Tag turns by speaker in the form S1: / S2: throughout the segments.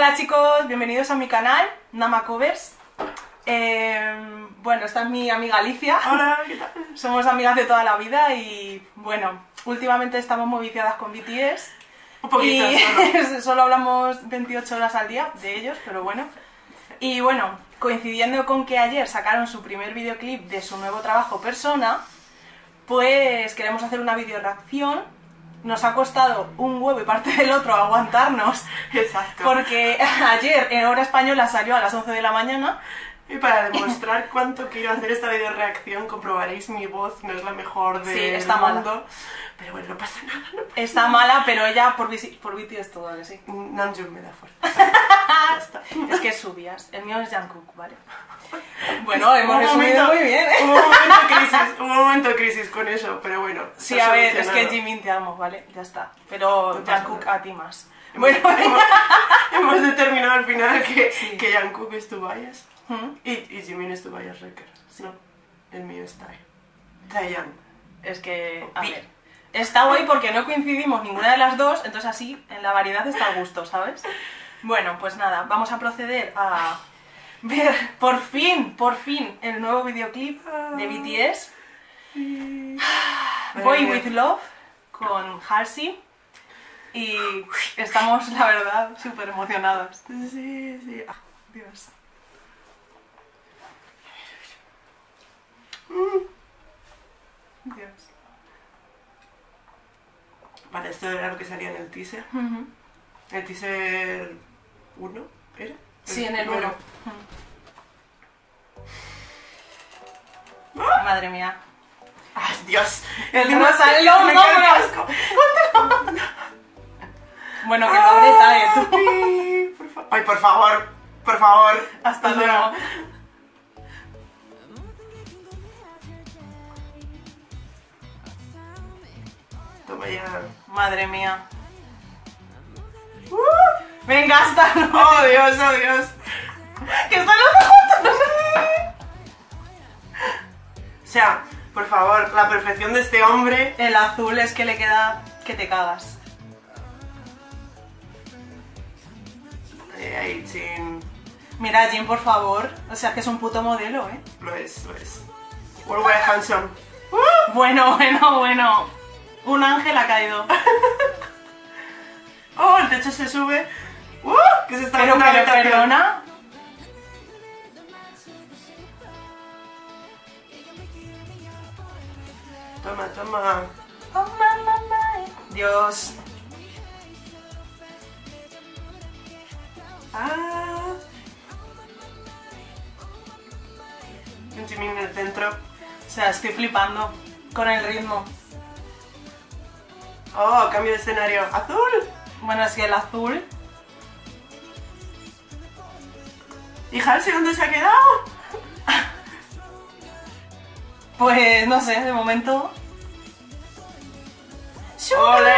S1: Hola chicos, bienvenidos a mi canal, Nama Covers. Bueno, esta es mi amiga Alicia.
S2: Hola, ¿qué tal?
S1: Somos amigas de toda la vida y bueno, últimamente estamos muy viciadas con BTS.
S2: Un poquito
S1: y solo hablamos 28 horas al día de ellos, pero bueno. Y bueno, coincidiendo con que ayer sacaron su primer videoclip de su nuevo trabajo Persona, pues queremos hacer una video reacción. Nos ha costado un huevo y parte del otro aguantarnos.
S2: Exacto.
S1: Porque ayer en hora española salió a las 11 de la mañana.
S2: Y para demostrar cuánto quiero hacer esta video reacción, comprobaréis mi voz no es la mejor del
S1: Sí, está
S2: mundo.
S1: mala.
S2: Pero bueno, no pasa nada, no pasa
S1: Está mala, pero ella por BTS todo, que sí.
S2: Namjoon me da fuerza. Ya está.
S1: Es que es Subias, el mío es Jungkook, ¿vale? Bueno, hemos resumido muy bien, ¿eh?
S2: Hubo un momento de crisis con eso, pero bueno.
S1: Sí,
S2: está
S1: a ver, es
S2: solucionado.
S1: que Jimin te amo, ¿vale? Ya está. Pero
S2: No pasa
S1: Jungkook
S2: nada.
S1: a ti más.
S2: Bueno,
S1: Bueno,
S2: hemos determinado al final que,
S1: Sí.
S2: que Jungkook es Tobias
S1: ¿Mm?
S2: y Jimin es Tobias Recker. No, el mío es Taeyang.
S1: Es que, a
S2: Pi.
S1: ver, está guay porque no coincidimos ninguna de las dos, entonces así en la variedad está el gusto, ¿sabes? Bueno, pues nada, vamos a proceder a ver por fin, el nuevo videoclip de BTS, Boy With Love, con Halsey, y estamos, la verdad, súper emocionadas.
S2: Sí, sí. Ah,
S1: Dios. Dios.
S2: Vale, esto era lo que salía en el teaser.
S1: Ujú.
S2: El teaser 1, ¿era?
S1: Sí, en el
S2: primero.
S1: 1. Madre mía.
S2: ¡Ay, Dios!
S1: El
S2: más
S1: rosa,
S2: que
S1: los
S2: me cae el
S1: hombros.
S2: casco.
S1: Bueno, que lo abre Tae, tú.
S2: Ay, Ay, por favor, por favor.
S1: Hasta
S2: O sea,
S1: luego.
S2: Toma ya.
S1: Madre mía. Venga, hasta luego.
S2: ¡Oh, Dios, oh, Dios!
S1: Que están los dos juntos.
S2: O sea, por favor, la perfección de este hombre.
S1: El azul es que le queda que te cagas.
S2: Ay, chin.
S1: Mira, Jin, por favor. O sea, que es un puto modelo, ¿eh?
S2: Lo es, lo es. Worldwide Handsome.
S1: Bueno. Un ángel ha caído.
S2: ¡Oh, el techo se sube! Que se está
S1: Pero,
S2: viendo la habitación.
S1: perdona.
S2: Toma, toma.
S1: Oh, mamá. Dios.
S2: Ah. Un Jimin en el centro.
S1: O sea, estoy flipando con el ritmo.
S2: Oh, cambio de escenario. ¡Azul!
S1: Bueno, es que el azul...
S2: ¿Y Halsey dónde se ha quedado?
S1: Pues no sé, de momento...
S2: ¡Ole!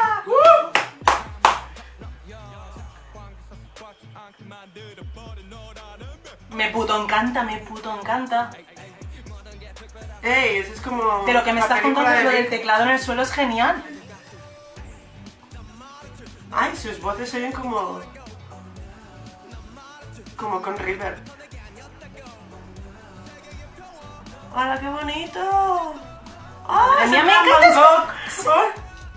S1: Me puto encanta.
S2: ¡Ey! Eso es como.
S1: Pero que me
S2: la
S1: estás
S2: película
S1: contando
S2: de
S1: lo del
S2: Rick.
S1: teclado en el suelo es genial.
S2: Ay, sus voces se oyen como. Como con River. ¡Hola, qué bonito!
S1: Madre mía,
S2: ¡Se
S1: me
S2: llama
S1: encanta
S2: Bangkok!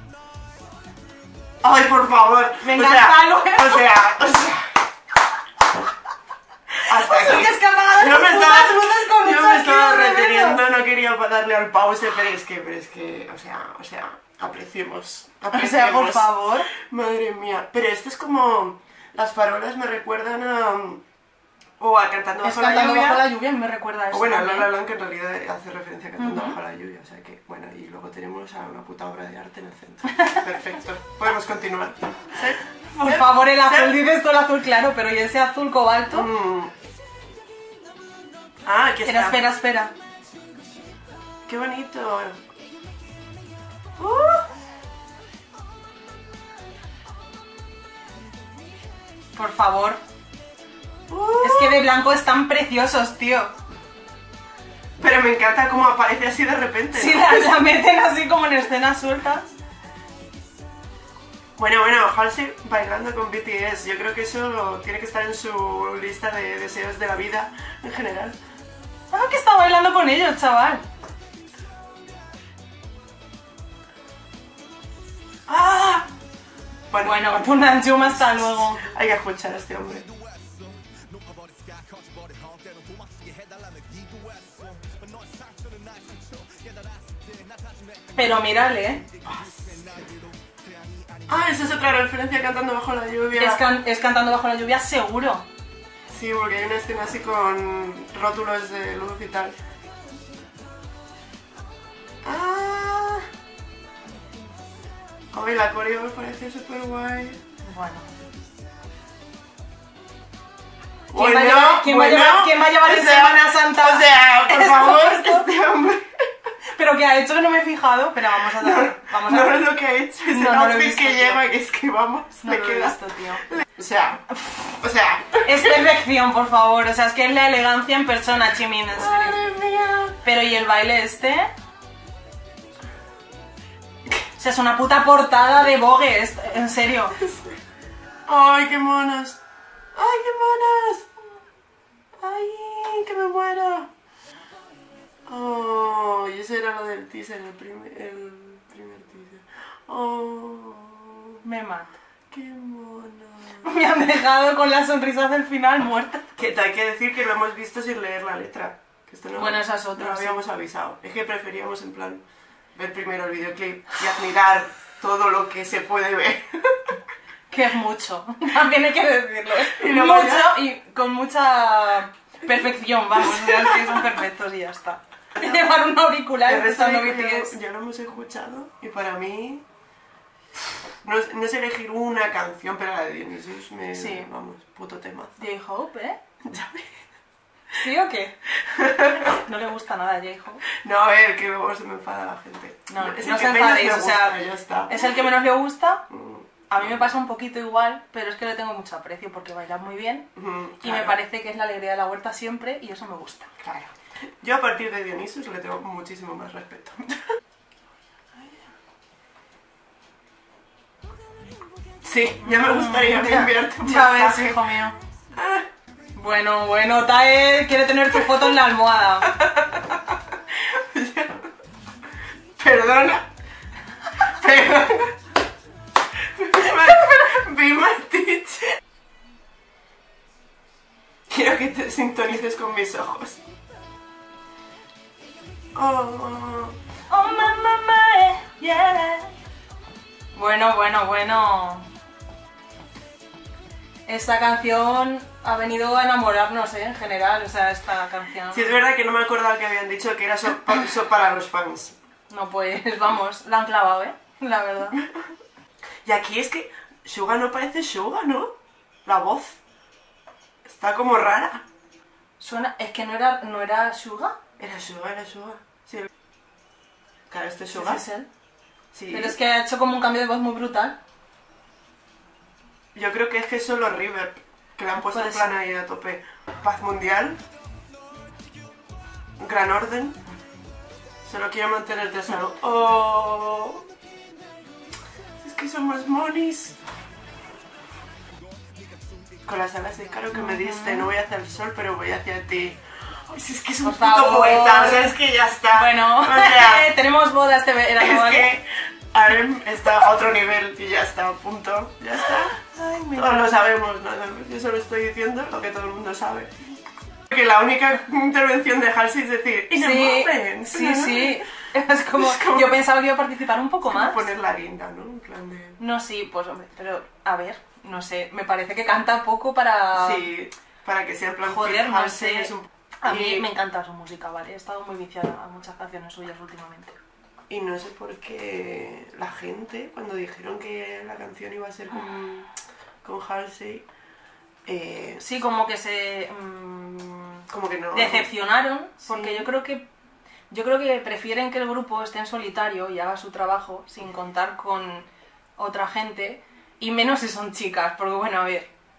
S2: ¡Ay, por favor!
S1: Venga, hasta luego.
S2: O sea. Hasta aquí.
S1: Es que apagado
S2: Yo me
S1: las
S2: estaba,
S1: putas luces con
S2: yo
S1: un
S2: me estaba
S1: chasquido de
S2: reteniendo,
S1: dedos.
S2: no quería darle al pause, pero es que, o sea, apreciemos.
S1: O sea, por favor.
S2: Madre mía. Pero esto es como, las farolas me recuerdan a, o a Cantando
S1: Es
S2: bajo la
S1: cantando
S2: lluvia.
S1: bajo la lluvia y me recuerda a
S2: O
S1: eso.
S2: bueno,
S1: también.
S2: La La Land, que en realidad hace referencia a Cantando
S1: Ujú.
S2: bajo la lluvia, o sea que, bueno, y luego tenemos a una puta obra de arte en el centro. Perfecto, podemos continuar.
S1: Por favor, el azul, dices tú el azul claro, pero ¿y ese azul cobalto?
S2: Ah, aquí está.
S1: Espera.
S2: Qué bonito.
S1: Por favor. Es que de blanco están preciosos, tío.
S2: Pero me encanta cómo aparece así de repente.
S1: Si
S2: ¿no?
S1: la meten así como en escenas sueltas.
S2: Bueno, Halsey bailando con BTS, yo creo que eso tiene que estar en su lista de deseos de la vida en general.
S1: Ah, que está bailando con ellos, chaval.
S2: ¡Ah!
S1: Bueno, Punanjum, hasta luego.
S2: Hay que escuchar a este hombre.
S1: Pero mírale, ¿eh?
S2: Ah, esa es otra referencia, Cantando bajo la lluvia.
S1: Es Cantando bajo la lluvia, seguro.
S2: Sí, porque hay una escena así con rótulos de luz y tal. ¡Ah! Ay, la coreo me parece súper guay.
S1: Bueno. ¿Quién va a llevar en Semana Santa?
S2: O sea, por favor, este hombre.
S1: Pero que ha hecho que no me he fijado, pero vamos a ver.
S2: No es lo que ha hecho, es el outfit que lleva, que es que vamos,
S1: no
S2: me
S1: lo
S2: queda.
S1: he visto, tío.
S2: O sea.
S1: Es perfección, por favor, o sea, es que es la elegancia en persona, Jimin, en serio.
S2: Madre mía.
S1: Pero ¿y el baile este? O sea, es una puta portada de Vogue, en serio.
S2: Ay, qué monas. Ay, qué monas. Ay, que me muero. Oh, y ese era lo del teaser, el primer teaser. Oh,
S1: Me mato.
S2: qué mona.
S1: Me han dejado con la sonrisa del final muerta.
S2: Que hay que decir que lo hemos visto sin leer la letra. Que esto no,
S1: Bueno, esa es otra,
S2: no lo
S1: sí.
S2: habíamos avisado. Es que preferíamos en plan ver primero el videoclip y admirar todo lo que se puede ver.
S1: Que es mucho, también hay que decirlo.
S2: Y luego
S1: Mucho
S2: ya-
S1: y con mucha perfección, vamos, o sea, es que son perfectos y ya está. Llevar un auricular
S2: El resto
S1: escuchando
S2: de
S1: BTS.
S2: ya lo hemos escuchado y para mí no es elegir una canción, pero la de Dionysus me...
S1: Sí.
S2: Vamos, puto tema.
S1: J-Hope, ¿eh?
S2: Ya ves.
S1: ¿Sí o qué? No le gusta nada a J-Hope.
S2: No, a ver, que luego se me enfada la gente.
S1: No,
S2: es
S1: no
S2: el
S1: se
S2: que menos
S1: enfadéis,
S2: me
S1: o sea,
S2: gusta, ya está.
S1: es el que menos le gusta.
S2: Mm,
S1: A mí me pasa un poquito igual, pero es que le tengo mucho aprecio porque baila muy bien y me
S2: claro,
S1: parece que es la alegría de la huerta siempre y eso me gusta.
S2: Claro. Yo a partir de Dionysus le tengo muchísimo más respeto. Sí, ya me gustaría enviarte un
S1: Ya ves,
S2: mensaje.
S1: hijo mío.
S2: Ah,
S1: Bueno, Tae quiere tener tu foto en la almohada.
S2: Perdona. Be my teacher. Quiero que te sintonices con mis ojos. Oh.
S1: Oh, mamá, yeah. Bueno. Esta canción ha venido a enamorarnos, en general, o sea, esta canción.
S2: Sí, es verdad que no me acordaba que habían dicho que era eso para los fans.
S1: No, pues vamos, la han clavado, la verdad.
S2: Y aquí es que Suga no parece Suga, ¿no? La voz está como rara.
S1: Suena, es que no era Suga.
S2: Era Suga. Sí. Claro, este es
S1: Sí,
S2: Suga.
S1: es él.
S2: Sí.
S1: Pero es que ha hecho como un cambio de voz muy brutal.
S2: Yo creo que es que es solo Reverb, que le han puesto en
S1: Puede
S2: plan
S1: ser.
S2: ahí a tope. Paz mundial. Gran orden. Solo quiero mantenerte a salvo. Oh. Es que somos monis. Con las alas de Caro que me diste, no voy hacia el sol, pero voy hacia ti. Ay, si es que es un
S1: Por
S2: puto
S1: favor.
S2: poeta, o sea, es que ya está.
S1: Bueno,
S2: o sea,
S1: tenemos boda este verano,
S2: es
S1: ¿vale?
S2: que Arem está a otro nivel y ya está, punto. Ya está.
S1: Ay, me
S2: Todos lo sabemos, ¿no? Yo solo estoy diciendo lo que todo el mundo sabe. Que la única intervención de Halsey es decir, "In a moment".
S1: Sí. Es como, yo pensaba que iba a participar un poco más.
S2: Poner la guinda, ¿no? En plan de...
S1: No, sí, pues hombre, pero a ver, no sé, me parece que canta poco para...
S2: Sí, para que sea en plan...
S1: Joder,
S2: Phil
S1: no
S2: Halsey
S1: sé.
S2: es un...
S1: A mí
S2: y,
S1: me encanta su música, ¿vale? He estado muy viciada a muchas canciones suyas últimamente.
S2: y no sé por qué la gente, cuando dijeron que la canción iba a ser con Halsey,
S1: Sí, como que se
S2: como que no...
S1: decepcionaron,
S2: Sí.
S1: porque yo creo que prefieren que el grupo esté en solitario y haga su trabajo sin contar con otra gente, y menos si son chicas, porque bueno, a ver,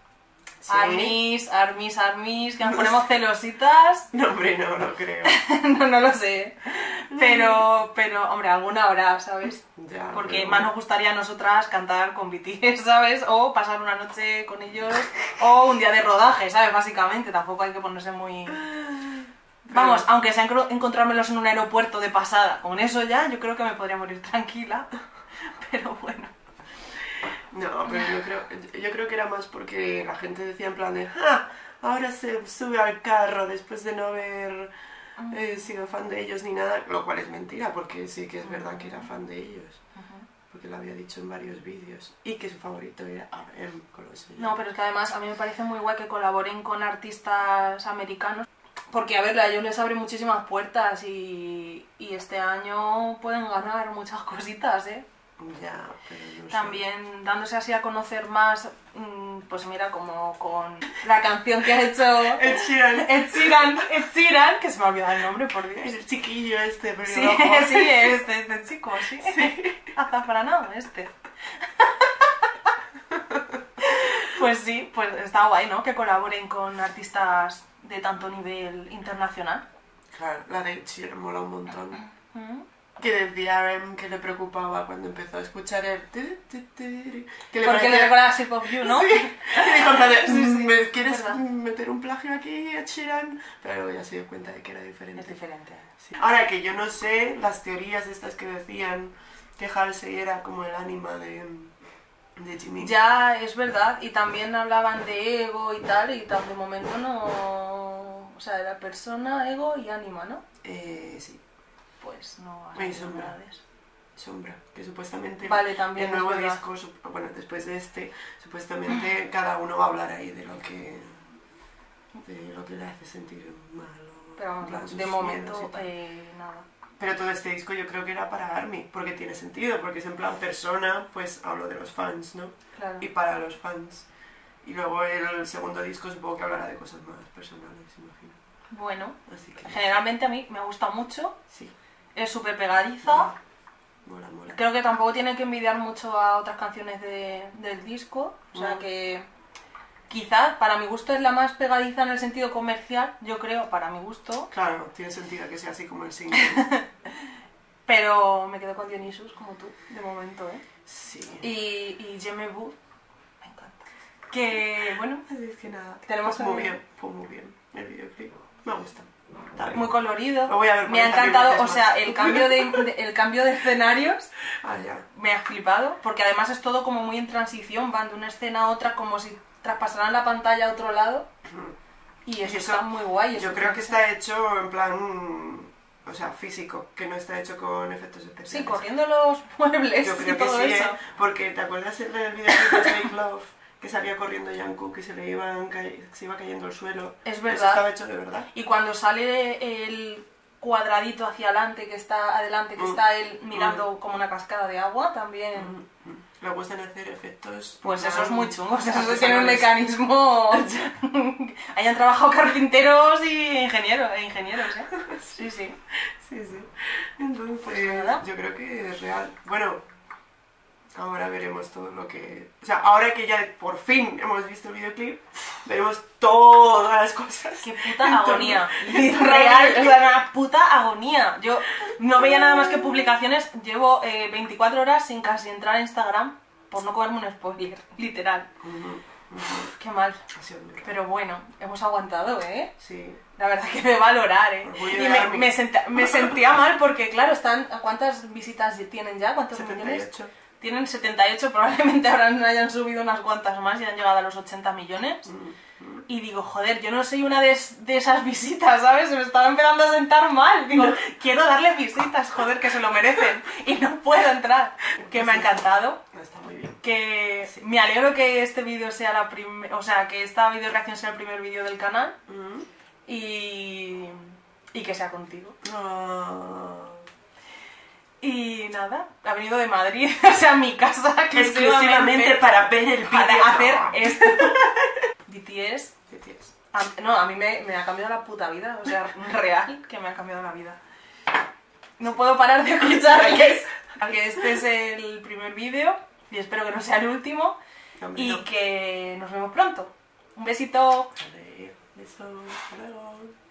S1: Armis, que nos ponemos celositas.
S2: No, hombre, no lo creo.
S1: No lo sé. Pero, hombre, alguna hora, ¿sabes?
S2: Ya,
S1: porque
S2: pero...
S1: más nos gustaría a nosotras cantar con BTS, ¿sabes? O pasar una noche con ellos, o un día de rodaje, ¿sabes? Básicamente, tampoco hay que ponerse muy... Vamos, aunque sea encontrármelos en un aeropuerto de pasada, con eso ya yo creo que me podría morir tranquila. Pero bueno.
S2: No, pero yo creo que era más porque la gente decía en plan de ahora se sube al carro después de no haber sido fan de ellos ni nada, lo cual es mentira, porque sí que es verdad que era fan de ellos, porque lo había dicho en varios vídeos, y que su favorito era R.E.M. con los sellos.
S1: No, pero es que además a mí me parece muy guay que colaboren con artistas americanos, porque a ver, a ellos les abre muchísimas puertas y este año pueden ganar muchas cositas, ¿eh?
S2: Ya, pero no
S1: también
S2: sé.
S1: dándose así a conocer más, pues mira, como con la canción que ha hecho
S2: Ed
S1: Sheeran, que se me ha olvidado el nombre, por Dios.
S2: El chiquillo este, pero
S1: Sí, sí, este chico, sí. Azafranado, este. Pues sí, pues está guay, ¿no? Que colaboren con artistas de tanto nivel internacional.
S2: Claro, la de Ed Sheeran mola un montón. Que decía R.E.M. que le preocupaba cuando empezó a escuchar el...
S1: Porque le recuerda a Shape of You, ¿no?
S2: Sí, y dijo, ¿me quieres
S1: verdad.
S2: meter un plagio aquí, Ed Sheeran? Pero luego ya se dio cuenta de que era diferente.
S1: Es diferente.
S2: Sí. Ahora que yo no sé, las teorías estas que decían que Halsey era como el ánima de Jimin.
S1: Ya, es verdad, y también hablaban de ego y tal, y de momento no... O sea, era persona, ego y ánima, ¿no?
S2: Sí.
S1: Pues no
S2: Hay
S1: hay
S2: sombra.
S1: novedades.
S2: Sombra, que supuestamente
S1: Vale, también
S2: el nuevo
S1: es verdad.
S2: disco, bueno, después de este, supuestamente cada uno va a hablar ahí de lo que le hace sentir mal o
S1: Pero
S2: en plan,
S1: vamos,
S2: sus
S1: de
S2: miedos y
S1: momento,
S2: tal.
S1: nada.
S2: Pero todo este disco yo creo que era para ARMY, porque tiene sentido, porque es en plan persona, pues hablo de los fans, ¿no?
S1: Claro.
S2: Y para los fans. Y luego el segundo disco supongo que hablará de cosas más personales, imagino.
S1: Bueno,
S2: Así que
S1: generalmente a mí me gusta mucho,
S2: sí,
S1: es súper pegadiza.
S2: mola, mola.
S1: Creo que tampoco tiene que envidiar mucho a otras canciones del disco, o sea que quizás para mi gusto es la más pegadiza en el sentido comercial, yo creo, para mi gusto,
S2: Claro, tiene sentido que sea así como el single.
S1: pero me quedo con Dionysus como tú, de momento, ¿eh?
S2: Sí.
S1: Y Je me Vous, me encanta. Que, bueno,
S2: Así es que nada,
S1: Tenemos
S2: pues muy
S1: también-
S2: bien, pues muy bien, el videoclip. Me gusta. Está bien.
S1: muy colorido,
S2: Lo voy a ver
S1: me ha
S2: 40.000
S1: encantado,
S2: veces
S1: o sea,
S2: más.
S1: el cambio de escenarios
S2: Ah, ya.
S1: me ha flipado, porque además es todo como muy en transición, van de una escena a otra como si traspasaran la pantalla a otro lado, y eso está muy guay.
S2: Yo creo que está hecho en plan, o sea, físico, que no está hecho con efectos especiales.
S1: Sí, corriendo los muebles
S2: Yo
S1: y
S2: creo que
S1: todo
S2: sí,
S1: eso.
S2: porque ¿te acuerdas del videoclip de Fake Love? Que salía corriendo Jungkook y se iba cayendo al suelo.
S1: Es
S2: Eso
S1: verdad.
S2: estaba hecho de verdad.
S1: Y cuando sale el cuadradito hacia adelante, que está él mirando como una cascada de agua, también...
S2: Le gustan hacer efectos...
S1: Pues eso es muy chungo, o sea, eso
S2: artesanales.
S1: tiene un mecanismo... Hayan trabajado carpinteros y ingenieros, ¿eh? Sí, sí.
S2: Sí, sí. Entonces,
S1: Pues nada.
S2: yo creo que es real. Bueno, ahora veremos todo lo que... O sea, ahora que ya por fin hemos visto el videoclip, veremos todas las cosas.
S1: Qué puta
S2: en torno-
S1: agonía.
S2: en torno
S1: Real,
S2: al
S1: o
S2: videoclip.
S1: sea, una puta agonía. Yo no veía nada más que publicaciones, llevo 24 horas sin casi entrar a Instagram por no comerme un spoiler, literal. Qué mal.
S2: Ha sido duro.
S1: Pero bueno, hemos aguantado, ¿eh?
S2: Sí.
S1: La verdad que me valorar, ¿eh?
S2: Orgullo
S1: Y
S2: de Army.
S1: me sentía mal porque, claro, ¿cuántas visitas tienen ya? ¿Cuántos millones?
S2: 78.
S1: Tienen 78, probablemente ahora hayan subido unas cuantas más y han llegado a los 80 millones. Y digo, joder, yo no soy una de esas visitas, ¿sabes? Se me estaba empezando a sentar mal. Digo, quiero darle visitas, joder, que se lo merecen. Y no puedo entrar. Que me ha encantado.
S2: Está muy bien.
S1: Que me alegro que este vídeo sea o sea, que esta video reacción sea el primer vídeo del canal. Y que sea contigo. Y nada, ha venido de Madrid, o sea, mi casa
S2: Exclusivamente para ver el vídeo.
S1: para hacer esto. BTS,
S2: BTS.
S1: a mí me ha cambiado la puta vida, o sea, real que me ha cambiado la vida. No puedo parar de escuchar que este es el primer vídeo y espero que no sea el último
S2: Hombre,
S1: y
S2: no.
S1: que nos vemos pronto. Un besito.
S2: Vale, besos, hasta luego.